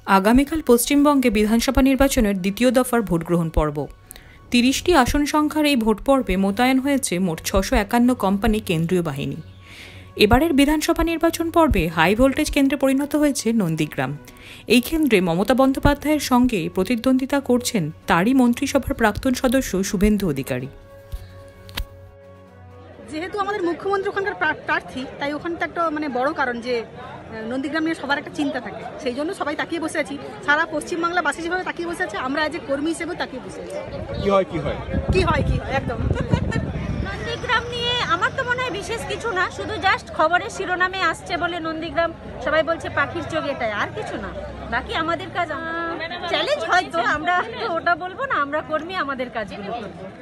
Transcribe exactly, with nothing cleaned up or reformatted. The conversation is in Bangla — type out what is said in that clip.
আগামীকাল পশ্চিমবঙ্গে বিধানসভা নির্বাচনের দ্বিতীয় দফার ভোটগ্রহণ পর্ব। তিরিশটি আসন সংখ্যার এই ভোট পর্বে মোতায়েন হয়েছে মোট ছশো একান্ন কোম্পানি কেন্দ্রীয় বাহিনী। এবারের বিধানসভা নির্বাচন পর্বে হাই ভোল্টেজ কেন্দ্রে পরিণত হয়েছে নন্দীগ্রাম। এই কেন্দ্রে মমতা বন্দ্যোপাধ্যায়ের সঙ্গে প্রতিদ্বন্দ্বিতা করছেন তারই মন্ত্রিসভার প্রাক্তন সদস্য শুভেন্দু অধিকারী। যেহেতু আমাদের মুখ্যমন্ত্রী ওখানকার প্রার্থী, তাই ওখানটা একটা মানে বড় কারণ যে নন্দীগ্রাম নিয়ে সবার একটা চিন্তা থাকে, সেই জন্য সবাই তাকিয়ে বসে আছি। সারা পশ্চিমবাংলা বাসী যেভাবে তাকিয়ে বসে আছে, আমরা আজ কর্মী হিসেবেও তাকিয়ে বসে আছি। কি হয় কি হয় কি হয় কি হয় একদম। নন্দীগ্রাম নিয়ে আমার তো মনে হয় বিশেষ কিছু না, শুধু জাস্ট খবরের শিরোনামে আসছে বলে নন্দীগ্রাম সবাই বলছে পাখির চোখ, এটাই, আর কিছু না। বাকি আমাদের কাজ চ্যালেঞ্জ হয়তো, আমরা ওটা বলবো না, আমরা কর্মী, আমাদের কাজগুলো করবো।